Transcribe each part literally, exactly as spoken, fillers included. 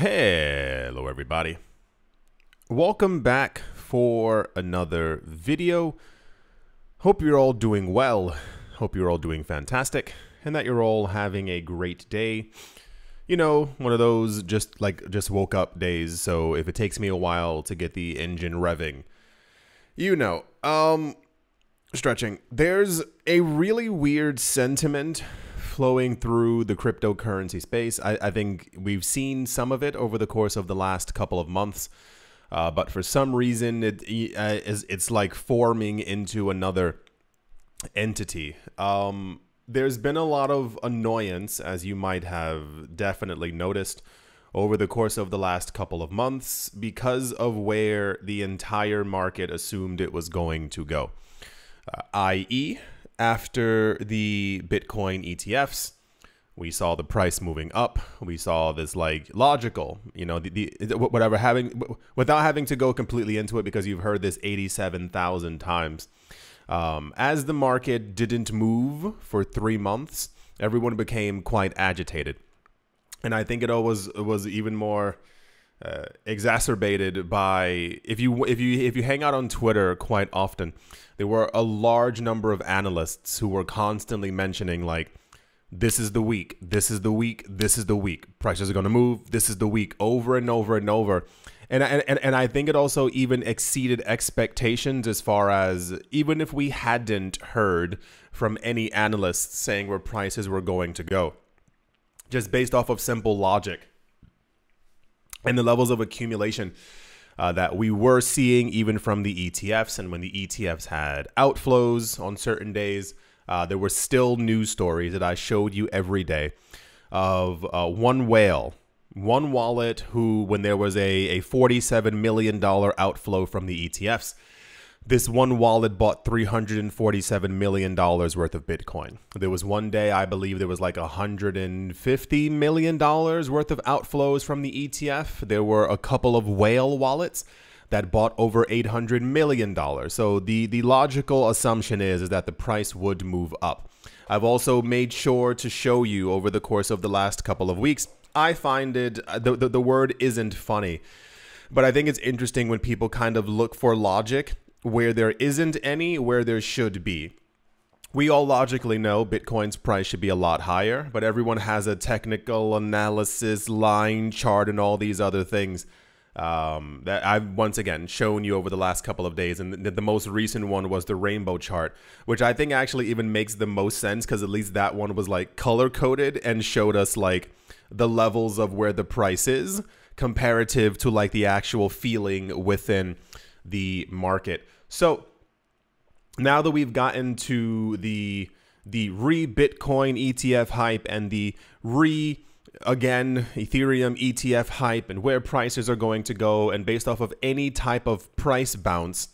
Hello everybody, welcome back for another video. Hope you're all doing well, hope you're all doing fantastic, and that you're all having a great day. You know, one of those just like just woke up days, so if it takes me a while to get the engine revving, you know, um, stretching. There's a really weird sentiment flowing through the cryptocurrency space. I, I think we've seen some of it over the course of the last couple of months, uh, but for some reason it uh, is it's like forming into another entity. Um, there's been a lot of annoyance, as you might have definitely noticed, over the course of the last couple of months because of where the entire market assumed it was going to go, uh, that is, after the Bitcoin E T Fs, we saw the price moving up. We saw this like logical, you know, the, the whatever having without having to go completely into it because you've heard this eighty-seven thousand times. Um, as the market didn't move for three months, everyone became quite agitated, and I think it always was even more uh, exacerbated by if you if you if you hang out on Twitter quite often. There were a large number of analysts who were constantly mentioning like, this is the week, this is the week, this is the week. Prices are going to move. This is the week, over and over and over. And, and, and I think it also even exceeded expectations as far as even if we hadn't heard from any analysts saying where prices were going to go, just based off of simple logic and the levels of accumulation Uh, that we were seeing even from the E T Fs. And when the E T Fs had outflows on certain days, uh, there were still news stories that I showed you every day of uh, one whale, one wallet who, when there was a, a forty-seven million dollar outflow from the E T Fs, this one wallet bought three hundred forty-seven million dollars worth of Bitcoin. There was one day, I believe there was like one hundred fifty million dollars worth of outflows from the E T F. There were a couple of whale wallets that bought over eight hundred million dollars. So the, the logical assumption is, is that the price would move up. I've also made sure to show you over the course of the last couple of weeks. I find it, the, the, the word isn't funny, but I think it's interesting when people kind of look for logic where there isn't any, where there should be. We all logically know Bitcoin's price should be a lot higher, but everyone has a technical analysis, line chart, and all these other things um, that I've once again shown you over the last couple of days. And the, the most recent one was the rainbow chart, which I think actually even makes the most sense because at least that one was like color coded and showed us like the levels of where the price is comparative to like the actual feeling within the market. So now that we've gotten to the the re-Bitcoin E T F hype and the re again Ethereum E T F hype and where prices are going to go, and based off of any type of price bounce,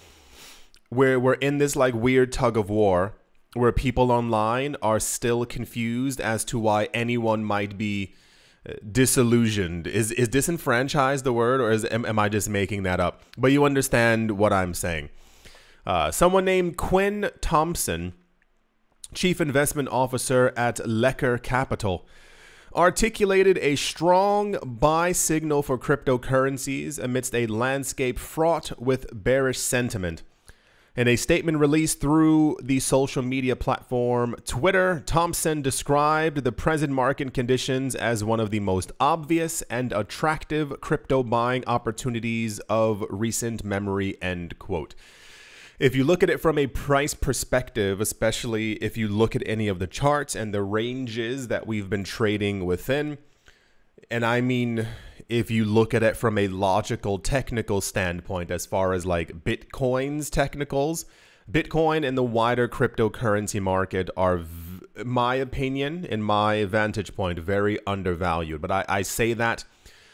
where we're in this like weird tug of war where people online are still confused as to why anyone might be disillusioned. Is is disenfranchised the word, or is am, am I just making that up? But you understand what I'm saying. Uh, someone named Quinn Thompson, Chief Investment Officer at Lecker Capital, articulated a strong buy signal for cryptocurrencies amidst a landscape fraught with bearish sentiment. In a statement released through the social media platform Twitter, Thompson described the present market conditions as one of the most obvious and attractive crypto buying opportunities of recent memory, end quote. If you look at it from a price perspective, especially if you look at any of the charts and the ranges that we've been trading within, and I mean, if you look at it from a logical, technical standpoint, as far as like Bitcoin's technicals, Bitcoin and the wider cryptocurrency market are, in my opinion, in my vantage point, very undervalued. But I, I say that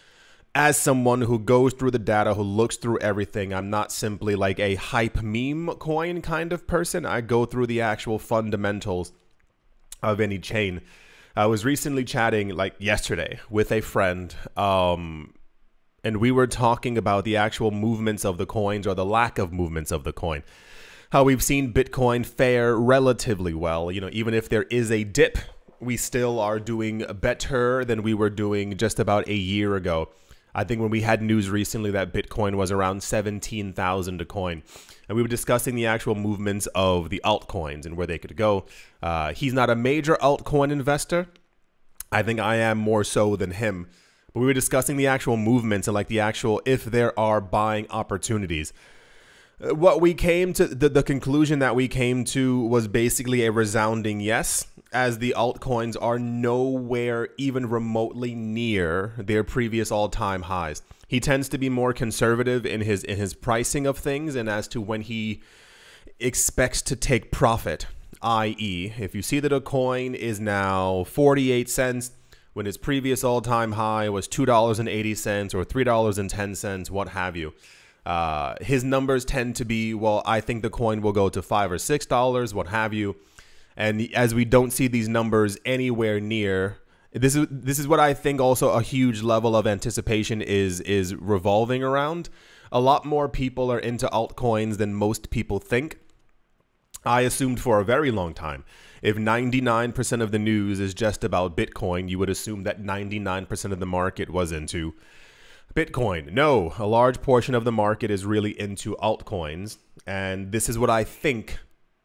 as someone who goes through the data, who looks through everything. I'm not simply like a hype meme coin kind of person. I go through the actual fundamentals of any chain. I was recently chatting like yesterday with a friend, um, and we were talking about the actual movements of the coins, or the lack of movements of the coin. How we've seen Bitcoin fare relatively well, you know, even if there is a dip we still are doing better than we were doing just about a year ago. I think when we had news recently that Bitcoin was around seventeen thousand a coin, and we were discussing the actual movements of the altcoins and where they could go. Uh, he's not a major altcoin investor. I think I am more so than him. But we were discussing the actual movements and like the actual, if there are buying opportunities. What we came to, the, the conclusion that we came to was basically a resounding yes, as the altcoins are nowhere even remotely near their previous all-time highs. He tends to be more conservative in his in his pricing of things and as to when he expects to take profit, that is, if you see that a coin is now forty-eight cents when its previous all-time high was two dollars and eighty cents or three dollars and ten cents, what have you. Uh, his numbers tend to be, well, I think the coin will go to five or six dollars, what have you. And as we don't see these numbers anywhere near, this is this is what I think also a huge level of anticipation is is revolving around. A lot more people are into altcoins than most people think. I assumed for a very long time, if ninety-nine percent of the news is just about Bitcoin, you would assume that ninety-nine percent of the market was into Bitcoin. No, a large portion of the market is really into altcoins. And this is what I think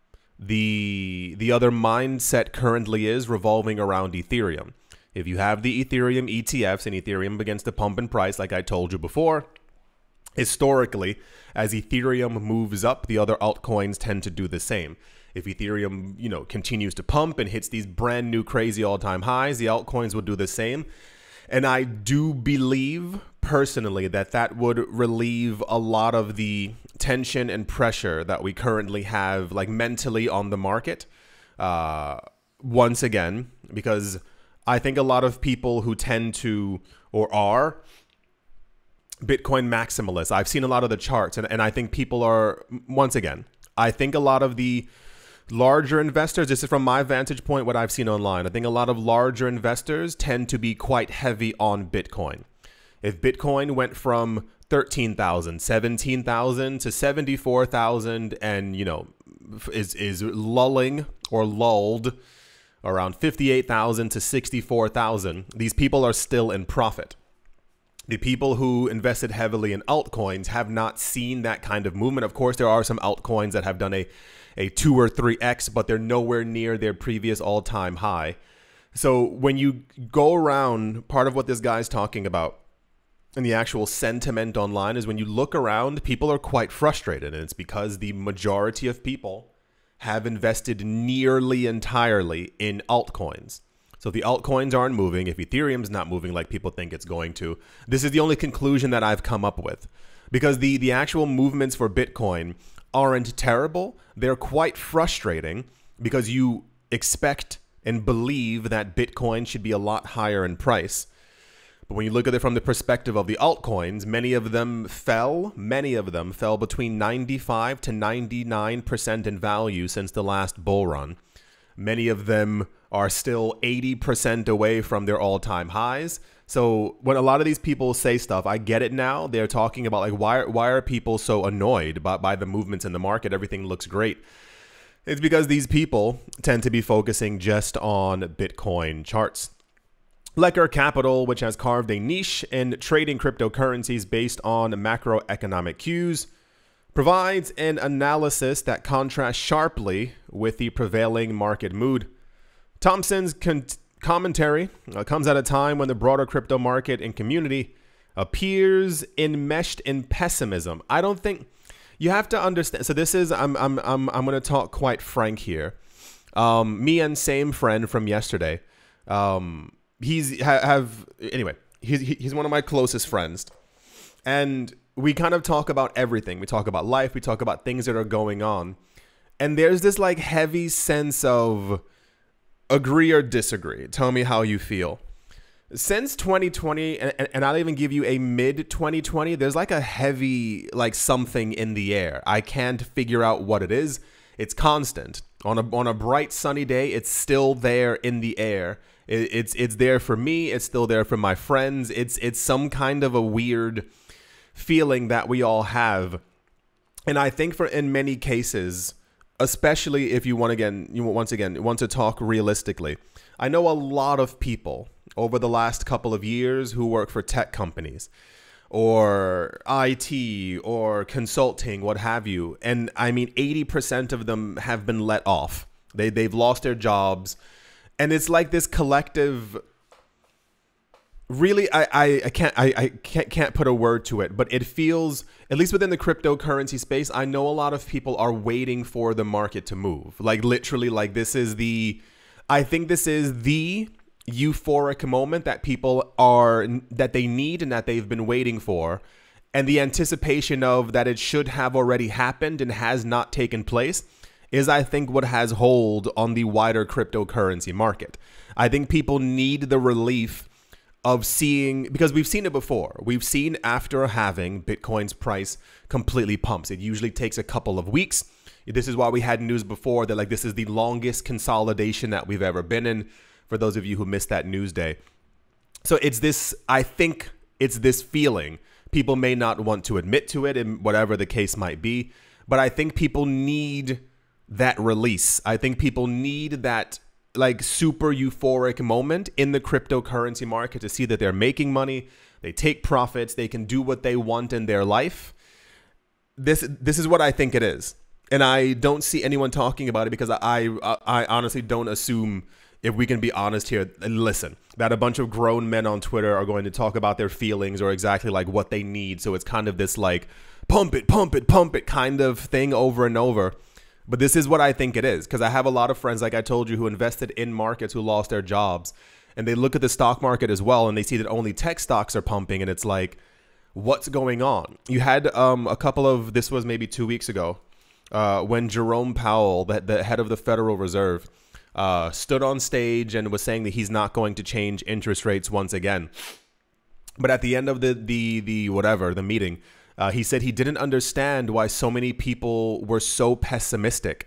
the the other mindset currently is, revolving around Ethereum. If you have the Ethereum E T Fs and Ethereum begins to pump in price, like I told you before, historically, as Ethereum moves up, the other altcoins tend to do the same. If Ethereum, you know, continues to pump and hits these brand new crazy all-time highs, the altcoins will do the same. And I do believe personally that that would relieve a lot of the tension and pressure that we currently have, like mentally, on the market. Uh, once again, because I think a lot of people who tend to or are Bitcoin maximalists, I've seen a lot of the charts, and, and I think people are, once again, I think a lot of the larger investors, this is from my vantage point, what I've seen online, I think a lot of larger investors tend to be quite heavy on Bitcoin. If Bitcoin went from thirteen thousand, seventeen thousand to seventy-four thousand and, you know, is, is lulling or lulled around fifty-eight thousand to sixty-four thousand, these people are still in profit. The people who invested heavily in altcoins have not seen that kind of movement. Of course, there are some altcoins that have done a, a two or three X, but they're nowhere near their previous all-time high. So when you go around, part of what this guy's talking about and the actual sentiment online is when you look around, people are quite frustrated. And it's because the majority of people have invested nearly entirely in altcoins. So the altcoins aren't moving. If Ethereum's not moving like people think it's going to, this is the only conclusion that I've come up with. Because the, the actual movements for Bitcoin aren't terrible. They're quite frustrating because you expect and believe that Bitcoin should be a lot higher in price. But when you look at it from the perspective of the altcoins, many of them fell, many of them fell between ninety-five to ninety-nine percent in value since the last bull run. Many of them are still eighty percent away from their all-time highs. So when a lot of these people say stuff, I get it now. They're talking about like, why, why are people so annoyed by, by the movements in the market? Everything looks great. It's because these people tend to be focusing just on Bitcoin charts. Lecker Capital, which has carved a niche in trading cryptocurrencies based on macroeconomic cues, provides an analysis that contrasts sharply with the prevailing market mood. Thompson's con commentary uh, comes at a time when the broader crypto market and community appears enmeshed in pessimism. I don't think you have to understand. So this is, I'm, I'm, I'm, I'm going to talk quite frank here. Um, me and same friend from yesterday, um, he's ha have, anyway, he's, he's one of my closest friends, and we kind of talk about everything. We talk about life. We talk about things that are going on. And there's this like heavy sense of agree or disagree. Tell me how you feel. Since twenty twenty, and, and I'll even give you a mid twenty twenty, there's like a heavy, like something in the air. I can't figure out what it is. It's constant. On a, on a bright sunny day, it's still there in the air. It, it's, it's there for me. It's still there for my friends. It's, it's some kind of a weird feeling that we all have. And I think for in many cases, especially if you want, again, you once again want to talk realistically. I know a lot of people over the last couple of years who work for tech companies or I T or consulting, what have you. And I mean, eighty percent of them have been let off. They, they've lost their jobs. And it's like this collective, really, I, I, I can't I, I can't, can't put a word to it, but it feels, at least within the cryptocurrency space, I know a lot of people are waiting for the market to move. Like literally, like this is the, I think this is the euphoric moment that people are, that they need and that they've been waiting for. And the anticipation of that it should have already happened and has not taken place is, I think, what has hold on the wider cryptocurrency market. I think people need the relief of seeing, because we've seen it before. We've seen after halving, Bitcoin's price completely pumps. It usually takes a couple of weeks. This is why we had news before that like this is the longest consolidation that we've ever been in, for those of you who missed that news day. So it's this, I think it's this feeling. People may not want to admit to it, and whatever the case might be, but I think people need that release. I think people need that like super euphoric moment in the cryptocurrency market to see that they're making money, they take profits, they can do what they want in their life. This this is what I think it is. And I don't see anyone talking about it because I I, I honestly don't assume, if we can be honest here, listen, that a bunch of grown men on Twitter are going to talk about their feelings or exactly like what they need. So it's kind of this like pump it, pump it, pump it kind of thing over and over. But this is what I think it is, because I have a lot of friends, like I told you, who invested in markets who lost their jobs, and they look at the stock market as well, and they see that only tech stocks are pumping, and it's like, what's going on? You had um, a couple of, this was maybe two weeks ago, uh, when Jerome Powell, the, the head of the Federal Reserve, uh, stood on stage and was saying that he's not going to change interest rates once again. But at the end of the the the whatever the meeting, Uh, he said he didn't understand why so many people were so pessimistic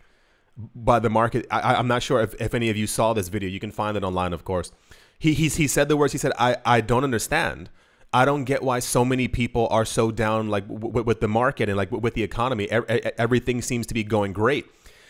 by the market. I, I'm not sure if, if any of you saw this video. You can find it online, of course. He, he, he said the words, he said, I, I don't understand. I don't get why so many people are so down like w w with the market and like w with the economy. E everything seems to be going great.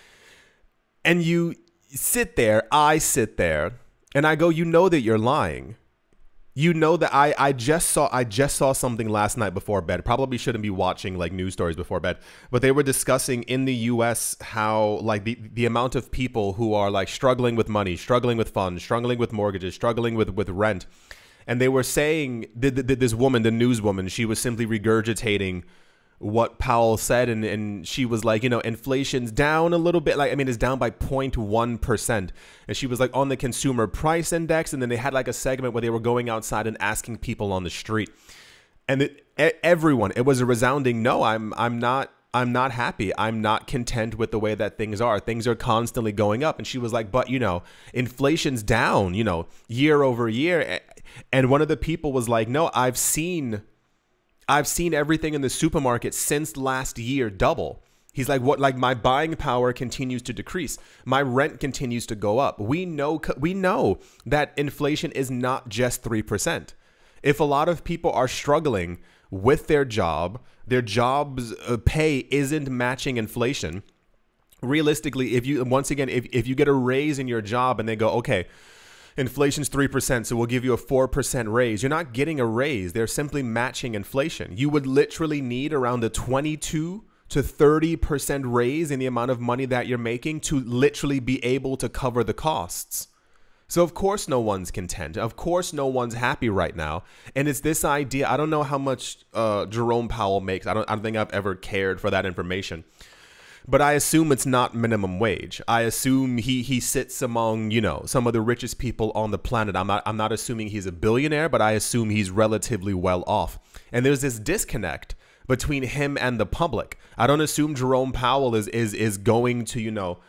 And you sit there, I sit there, and I go, you know that you're lying. You know that I, I just saw I just saw something last night before bed. Probably shouldn't be watching like news stories before bed, but they were discussing in the U S how like the, the amount of people who are like struggling with money, struggling with funds, struggling with mortgages, struggling with, with rent. And they were saying that this woman, the newswoman, she was simply regurgitating what Powell said, and, and she was like, you know, inflation's down a little bit. Like, I mean, it's down by zero point one percent. And she was like on the consumer price index. And then they had like a segment where they were going outside and asking people on the street. And it, everyone, it was a resounding no, I'm, I'm not, I'm not happy. I'm not content with the way that things are. Things are constantly going up. And she was like, but, you know, inflation's down, you know, year over year. And one of the people was like, no, I've seen I've seen everything in the supermarket since last year double. He's like, what, like my buying power continues to decrease. My rent continues to go up. We know, we know that inflation is not just three percent. If a lot of people are struggling with their job, their job's pay isn't matching inflation. Realistically, if you, once again, if, if you get a raise in your job and they go, okay, inflation's three percent, so we'll give you a four percent raise. You're not getting a raise. They're simply matching inflation. You would literally need around a twenty-two to thirty percent raise in the amount of money that you're making to literally be able to cover the costs. So of course no one's content. Of course no one's happy right now. And it's this idea, I don't know how much uh, Jerome Powell makes. I don't, I don't think I've ever cared for that information. But I assume it's not minimum wage. I assume he he sits among, you know, some of the richest people on the planet. I'm not I'm not assuming he's a billionaire, but I assume he's relatively well off. And there's this disconnect between him and the public. I don't assume Jerome Powell is is is going to, you know,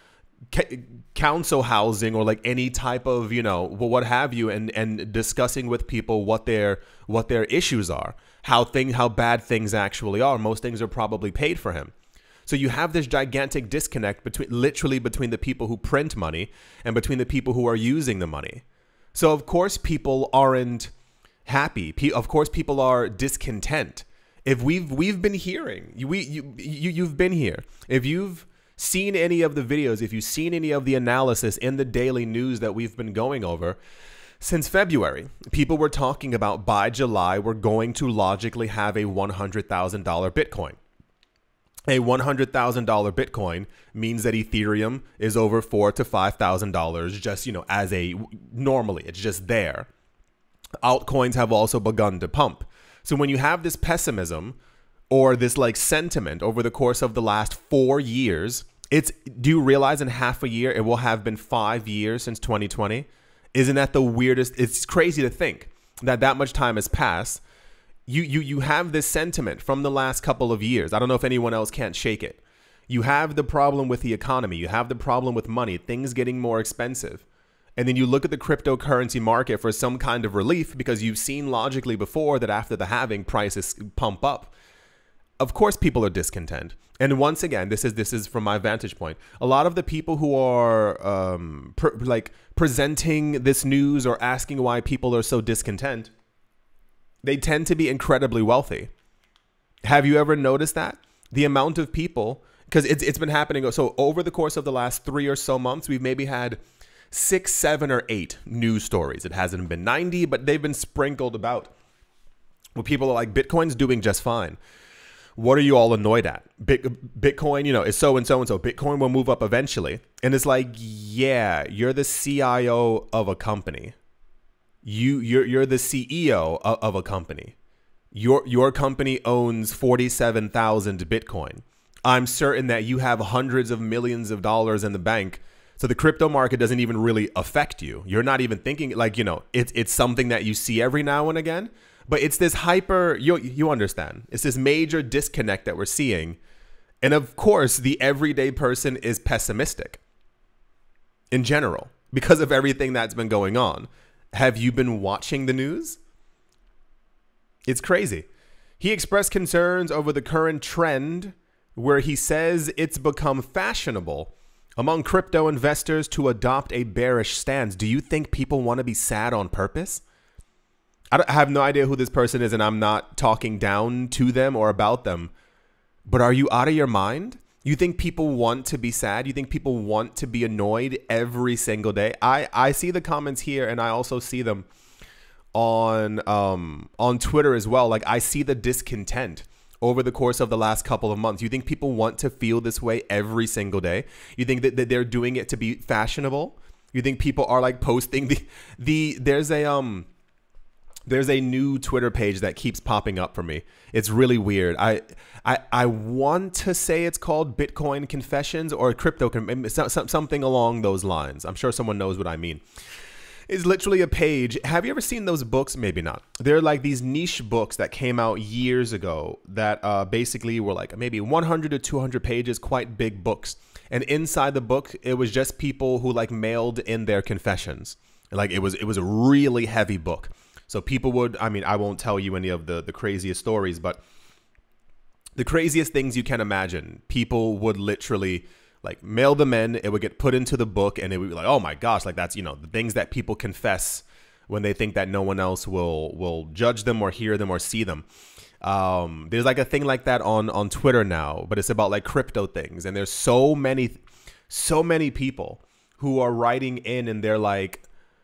council housing or like any type of, you know, what have you, and and discussing with people what their what their issues are, how thing how bad things actually are. Most things are probably paid for him. So you have this gigantic disconnect between literally between the people who print money and between the people who are using the money. So of course people aren't happy. Of course people are discontent. If we've we've been hearing, we you, you you've been here. If you've seen any of the videos, if you've seen any of the analysis in the daily news that we've been going over, since February, people were talking about by July, we're going to logically have a one hundred thousand dollar Bitcoin. A one hundred thousand dollar Bitcoin means that Ethereum is over four to five thousand dollars just, you know, as a normally, it's just there. Altcoins have also begun to pump. So when you have this pessimism or this like sentiment over the course of the last four years, it's, do you realize in half a year, it will have been five years since twenty twenty? Isn't that the weirdest? It's crazy to think that that much time has passed. You, you, you have this sentiment from the last couple of years. I don't know if anyone else can't shake it. You have the problem with the economy. You have the problem with money, things getting more expensive. And then you look at the cryptocurrency market for some kind of relief because you've seen logically before that after the halving, prices pump up. Of course, people are discontent. And once again, this is this is from my vantage point. A lot of the people who are um, pr like presenting this news or asking why people are so discontent, they tend to be incredibly wealthy. Have you ever noticed that? The amount of people, because it's, it's been happening. So over the course of the last three or so months, we've maybe had six, seven or eight news stories. It hasn't been ninety, but they've been sprinkled about where people are like, Bitcoin's doing just fine. What are you all annoyed at? Bitcoin, you know, is so and so and so. Bitcoin will move up eventually. And it's like, yeah, you're the C I O of a company. You, you're, you're the C E O of, of a company. Your, your company owns forty-seven thousand Bitcoin. I'm certain that you have hundreds of millions of dollars in the bank. So the crypto market doesn't even really affect you. You're not even thinking like, you know, it's, it's something that you see every now and again. But it's this hyper, you, you understand, it's this major disconnect that we're seeing. And of course, the everyday person is pessimistic in general because of everything that's been going on. Have you been watching the news? It's crazy. He expressed concerns over the current trend where he says it's become fashionable among crypto investors to adopt a bearish stance. Do you think people want to be sad on purpose? I, don't, I have no idea who this person is, and I'm not talking down to them or about them. But are you out of your mind? You think people want to be sad? You think people want to be annoyed every single day? I, I see the comments here, and I also see them on um, on Twitter as well. Like, I see the discontent over the course of the last couple of months. You think people want to feel this way every single day? You think that, that they're doing it to be fashionable? You think people are like posting the the there's a um there's a new Twitter page that keeps popping up for me. It's really weird. I I I want to say it's called Bitcoin Confessions or Crypto something along those lines. I'm sure someone knows what I mean. It's literally a page. Have you ever seen those books? Maybe not. They're like these niche books that came out years ago that uh, basically were like maybe one hundred to two hundred pages, quite big books. And inside the book, it was just people who like mailed in their confessions. Like it was it was a really heavy book. So people would, I mean, I won't tell you any of the, the craziest stories, but the craziest things you can imagine, people would literally like mail them in. It would get put into the book and it would be like, oh my gosh, like that's, you know, the things that people confess when they think that no one else will will judge them or hear them or see them. Um, there's like a thing like that on, on Twitter now, but it's about like crypto things. And there's so many, so many people who are writing in and they're like,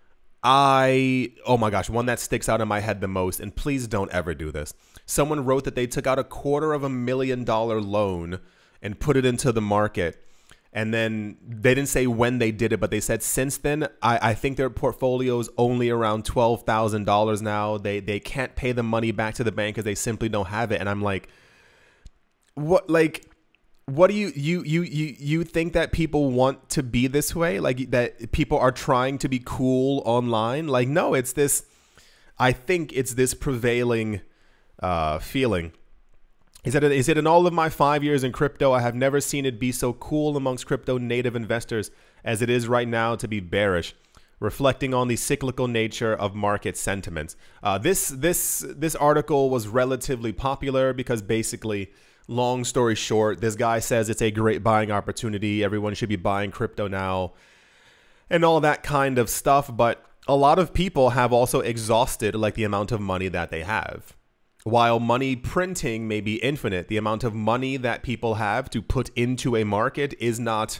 I, oh my gosh, one that sticks out in my head the most, and please don't ever do this. Someone wrote that they took out a quarter of a million dollar loan and put it into the market. And then they didn't say when they did it, but they said since then, I, I think their portfolio is only around twelve thousand dollars now. They, they can't pay the money back to the bank because they simply don't have it. And I'm like, what, like, what do you, you, you, you, you think that people want to be this way? Like that people are trying to be cool online? Like, no, it's this, I think it's this prevailing uh, feeling. He said, he said, in all of my five years in crypto, I have never seen it be so cool amongst crypto native investors as it is right now to be bearish, reflecting on the cyclical nature of market sentiments. Uh, this, this, this article was relatively popular because basically, long story short, this guy says it's a great buying opportunity. Everyone should be buying crypto now and all that kind of stuff. But a lot of people have also exhausted like the amount of money that they have. while money printing may be infinite, the amount of money that people have to put into a market is not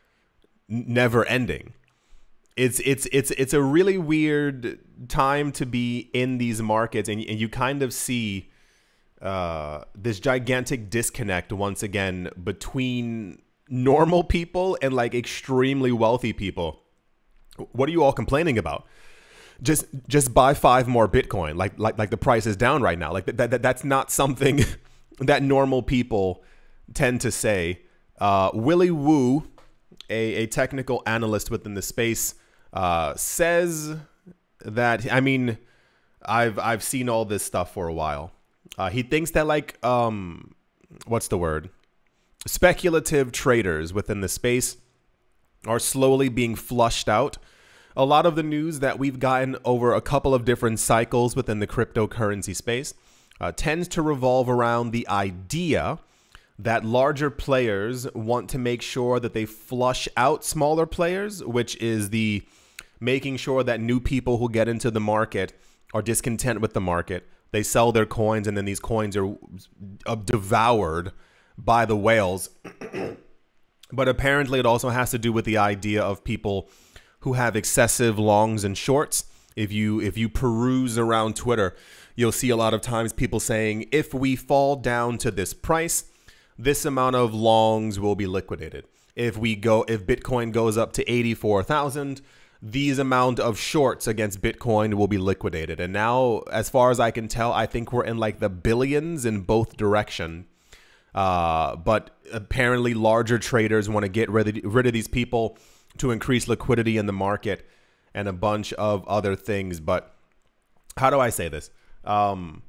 never ending. It's it's it's it's a really weird time to be in these markets, and, and you kind of see uh, this gigantic disconnect once again between normal people and like extremely wealthy people. What are you all complaining about? Just just buy five more Bitcoin. Like like like the price is down right now. Like that, that that's not something that normal people tend to say. Uh, Willy Woo, a, a technical analyst within the space, uh, says that, I mean, I've I've seen all this stuff for a while. Uh, he thinks that like um, what's the word? Speculative traders within the space are slowly being flushed out. A lot of the news that we've gotten over a couple of different cycles within the cryptocurrency space uh, tends to revolve around the idea that larger players want to make sure that they flush out smaller players, which is the making sure that new people who get into the market are discontent with the market. They sell their coins, and then these coins are uh, devoured by the whales. But apparently it also has to do with the idea of people who have excessive longs and shorts. If you if you peruse around Twitter, you'll see a lot of times people saying, if we fall down to this price, this amount of longs will be liquidated. If we go, if Bitcoin goes up to eighty-four thousand, these amount of shorts against Bitcoin will be liquidated. And now, as far as I can tell, I think we're in like the billions in both direction. Uh, but apparently larger traders want to get rid of, rid of these people to increase liquidity in the market and a bunch of other things. But how do I say this? Um,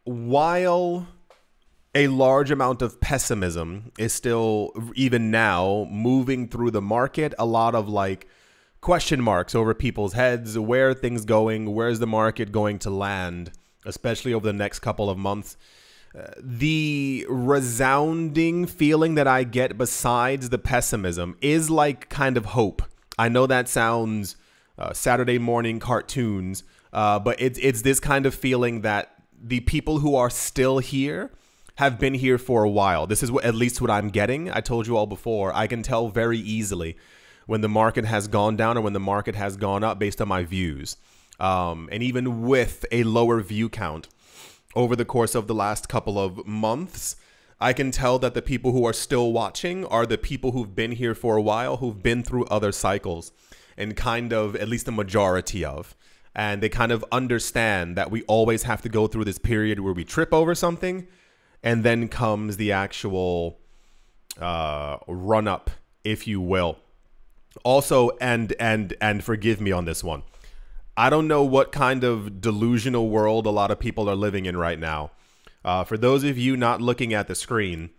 while a large amount of pessimism is still, even now, moving through the market, a lot of like question marks over people's heads. Where are things going? Where's the market going to land, especially over the next couple of months? Uh, the resounding feeling that I get besides the pessimism is like kind of hope. I know that sounds uh, Saturday morning cartoons, uh, but it's, it's this kind of feeling that the people who are still here have been here for a while. This is what, at least what I'm getting. I told you all before, I can tell very easily when the market has gone down or when the market has gone up based on my views. Um, and even with a lower view count, over the course of the last couple of months, I can tell that the people who are still watching are the people who've been here for a while, who've been through other cycles, and kind of, at least the majority of. And they kind of understand that we always have to go through this period where we trip over something, and then comes the actual uh, run up, if you will. Also, and and and forgive me on this one, I don't know what kind of delusional world a lot of people are living in right now. Uh, for those of you not looking at the screen,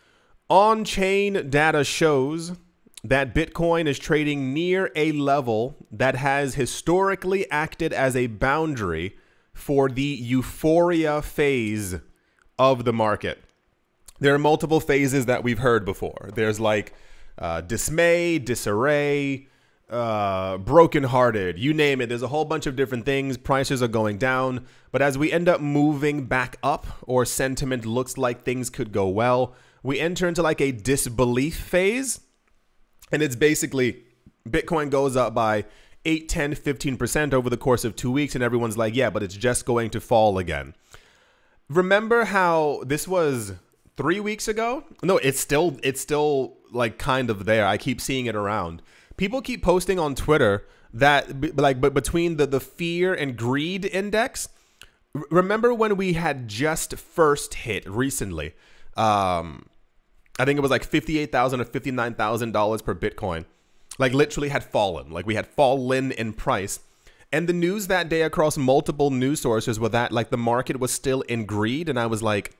on-chain data shows that Bitcoin is trading near a level that has historically acted as a boundary for the euphoria phase of the market. There are multiple phases that we've heard before. There's like uh, dismay, disarray, uh brokenhearted, you name it. There's a whole bunch of different things. Prices are going down, but as we end up moving back up, or sentiment looks like things could go well, we enter into like a disbelief phase. And it's basically Bitcoin goes up by eight, ten, fifteen percent over the course of two weeks, and everyone's like, yeah, but it's just going to fall again. Remember how this was three weeks ago? No, it's still it's still like kind of there. I keep seeing it around. People keep posting on Twitter that like but between the, the fear and greed index. Remember when we had just first hit recently? Um, I think it was like fifty-eight thousand dollars or fifty-nine thousand dollars per Bitcoin. Like literally had fallen. Like we had fallen in price. And the news that day across multiple news sources were that like the market was still in greed. And I was like,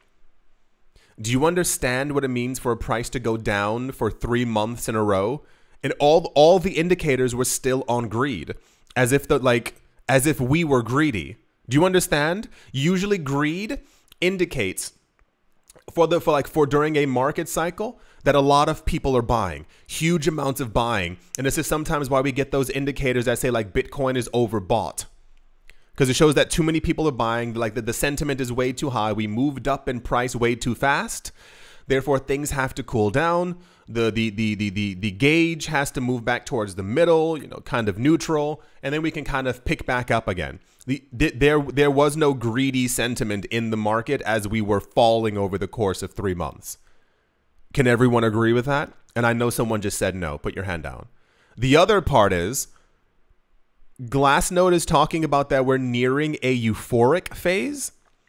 do you understand what it means for a price to go down for three months in a row? And all all the indicators were still on greed, as if the like as if we were greedy. Do you understand? Usually greed indicates for the for like for during a market cycle that a lot of people are buying, huge amounts of buying. And this is sometimes why we get those indicators that say like Bitcoin is overbought. because it shows that too many people are buying, like the, the sentiment is way too high. We moved up in price way too fast. Therefore, things have to cool down. The, the, the, the, the, the gauge has to move back towards the middle, you know, kind of neutral, and then we can kind of pick back up again. The, there, there was no greedy sentiment in the market as we were falling over the course of three months. Can everyone agree with that? And I know someone just said no. Put your hand down. The other part is Glassnode is talking about that we're nearing a euphoric phase.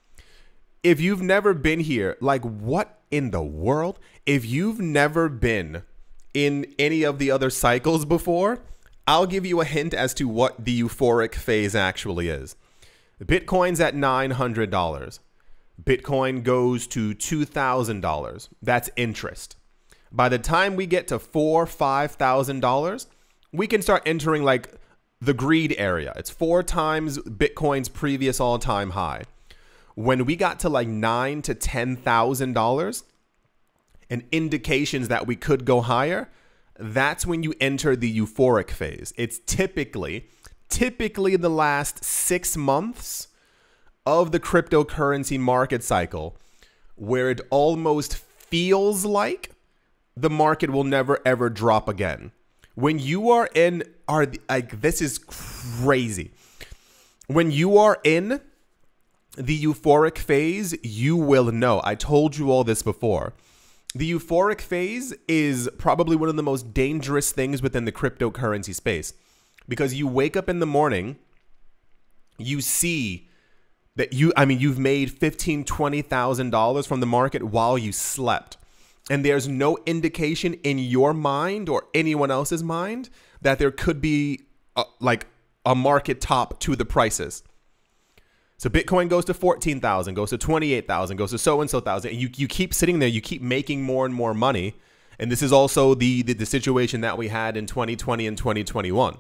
If you've never been here, like what in the world? If you've never been in any of the other cycles before, I'll give you a hint as to what the euphoric phase actually is. Bitcoin's at nine hundred dollars. Bitcoin goes to two thousand dollars. That's interest. By the time we get to four, five thousand dollars, we can start entering like the greed area. It's four times Bitcoin's previous all-time high. When we got to like nine to ten thousand dollars, and indications that we could go higher, that's when you enter the euphoric phase. It's typically, typically the last six months of the cryptocurrency market cycle, where it almost feels like the market will never ever drop again. When you are in, are like this is crazy. When you are in the euphoric phase, you will know. I told you all this before. The euphoric phase is probably one of the most dangerous things within the cryptocurrency space, because you wake up in the morning, you see that you, I mean, you've made fifteen, twenty thousand dollars from the market while you slept. And there's no indication in your mind or anyone else's mind that there could be a, like a market top to the prices. So Bitcoin goes to fourteen thousand, goes to twenty-eight thousand, goes to so-and-so thousand. And you, you keep sitting there, you keep making more and more money. And this is also the, the, the situation that we had in twenty twenty and twenty twenty-one.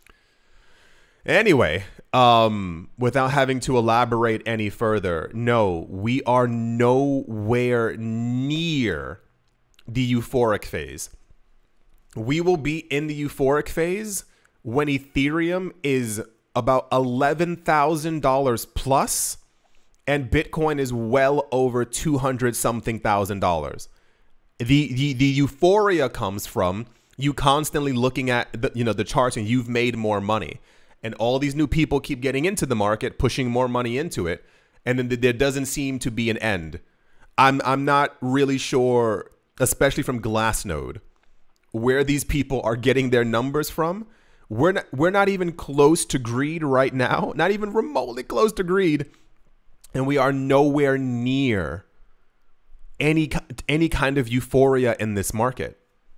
Anyway, um, without having to elaborate any further, no, we are nowhere near the euphoric phase. We will be in the euphoric phase when Ethereum is about eleven thousand dollars plus and Bitcoin is well over two hundred something thousand dollars. The, the, the euphoria comes from you constantly looking at the, you know, the charts, and you've made more money. And all these new people keep getting into the market, pushing more money into it. And then there doesn't seem to be an end. I'm, I'm not really sure, especially from Glassnode, where these people are getting their numbers from. We're not, we're not even close to greed right now, not even remotely close to greed. And we are nowhere near any, any kind of euphoria in this market.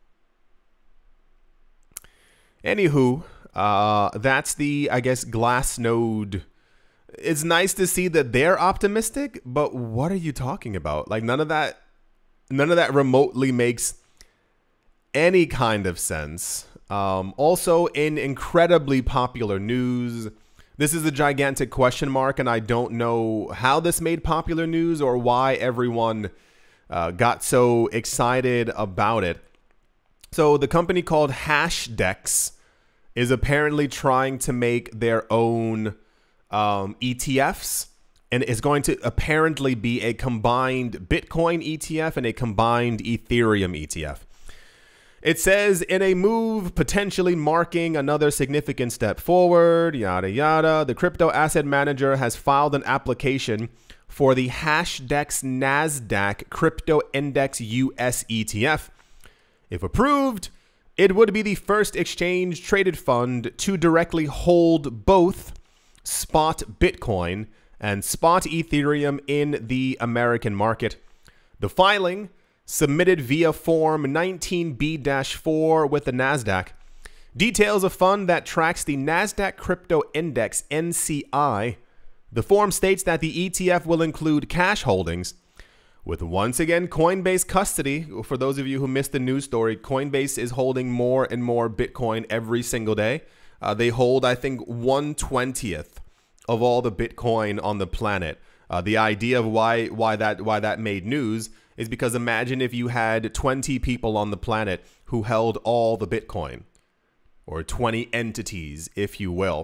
Anywho, uh, that's the, I guess, Glassnode. It's nice to see that they're optimistic, but what are you talking about? Like none of that, none of that remotely makes any kind of sense. Um, also, in incredibly popular news, this is a gigantic question mark, and I don't know how this made popular news or why everyone uh, got so excited about it. So the company called Hashdex is apparently trying to make their own um, E T Fs, and is going to apparently be a combined Bitcoin E T F and a combined Ethereum E T F. It says, in a move potentially marking another significant step forward, yada, yada, the crypto asset manager has filed an application for the Hashdex NASDAQ Crypto Index U S E T F. If approved, it would be the first exchange-traded fund to directly hold both spot Bitcoin and spot Ethereum in the American market. The filing, submitted via Form nineteen B four with the NASDAQ, details a fund that tracks the NASDAQ Crypto Index N C I. The form states that the E T F will include cash holdings, with once again Coinbase custody. For those of you who missed the news story, Coinbase is holding more and more Bitcoin every single day. Uh, they hold, I think, one twentieth of all the Bitcoin on the planet. Uh, the idea of why why that why that made news is because imagine if you had twenty people on the planet who held all the Bitcoin, or twenty entities, if you will.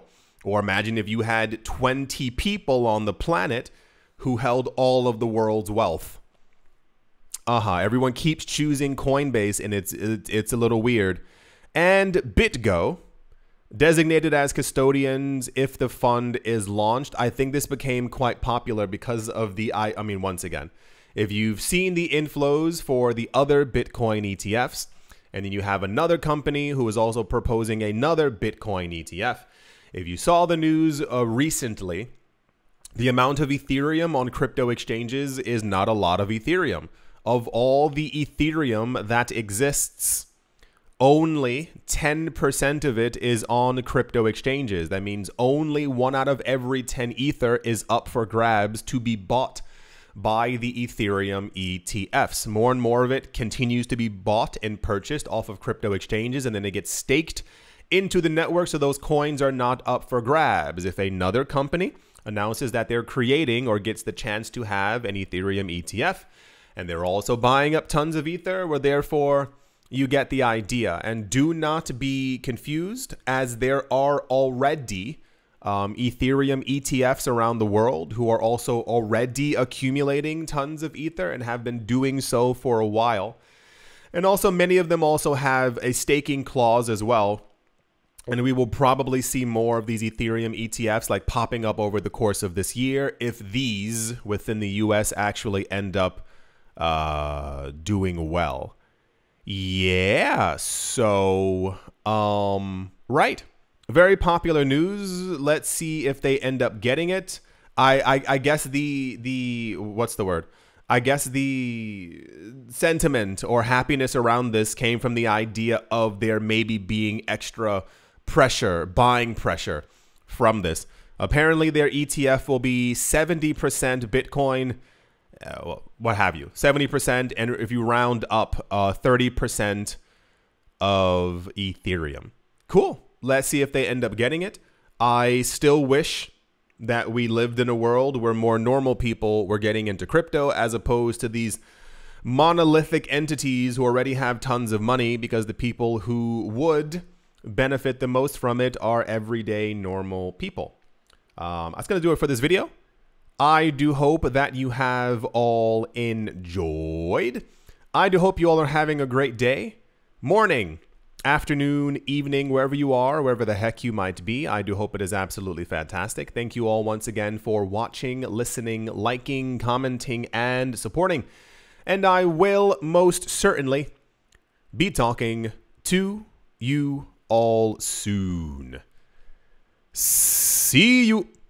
Or imagine if you had twenty people on the planet who held all of the world's wealth. Uh-huh. Everyone keeps choosing Coinbase, and it's, it's, it's a little weird. And BitGo, designated as custodians if the fund is launched. I think this became quite popular because of the, I, I mean, once again, if you've seen the inflows for the other Bitcoin E T Fs, and then you have another company who is also proposing another Bitcoin E T F. If you saw the news uh, recently, the amount of Ethereum on crypto exchanges is not a lot of Ethereum. Of all the Ethereum that exists, only ten percent of it is on crypto exchanges. That means only one out of every ten Ether is up for grabs to be bought by the Ethereum E T Fs. More and more of it continues to be bought and purchased off of crypto exchanges, and then it gets staked into the network, so those coins are not up for grabs. If another company announces that they're creating or gets the chance to have an Ethereum E T F, and they're also buying up tons of Ether, well, therefore, you get the idea. And do not be confused, as there are already um, Ethereum E T Fs around the world who are also already accumulating tons of Ether and have been doing so for a while. And also, many of them also have a staking clause as well. And we will probably see more of these Ethereum E T Fs like popping up over the course of this year if these within the U S actually end up uh, doing well. Yeah, so, um, right. Very popular news. Let's see if they end up getting it. I, I, I guess the, the, what's the word? I guess the sentiment or happiness around this came from the idea of there maybe being extra pressure, buying pressure from this. Apparently their E T F will be seventy percent Bitcoin, uh, what have you, seventy percent, and if you round up, uh, thirty percent of Ethereum. Cool. Let's see if they end up getting it. I still wish that we lived in a world where more normal people were getting into crypto as opposed to these monolithic entities who already have tons of money, because the people who would benefit the most from it are everyday normal people. Um, that's going to do it for this video. I do hope that you have all enjoyed. I do hope you all are having a great day, morning, afternoon, evening, wherever you are, wherever the heck you might be. I do hope it is absolutely fantastic. Thank you all once again for watching, listening, liking, commenting, and supporting. And I will most certainly be talking to you all soon. See you.